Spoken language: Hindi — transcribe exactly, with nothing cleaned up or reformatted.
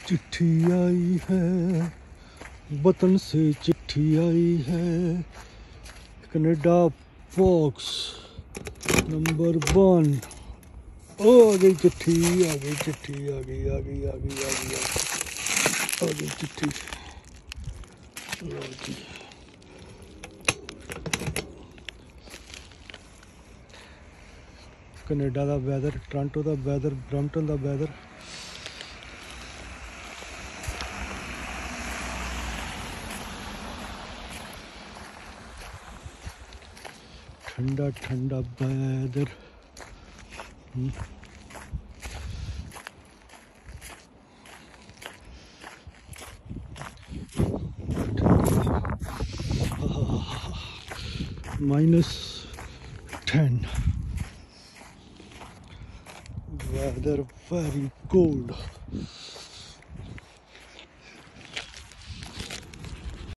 चिट्ठी आई है, वतन से चिट्ठी आई है, कनाडा बॉक्स नंबर वन। ओ आ गई चिट्ठी, आ गई चिट्ठी, आ गई आ गई आ गई आ गई आ गई चिट्ठी। कनाडा का वैदर, टोरंटो का वैदर, ब्रैम्पटन का वैदर। ठंडा ठंडा weather. Minus ten. Weather very cold.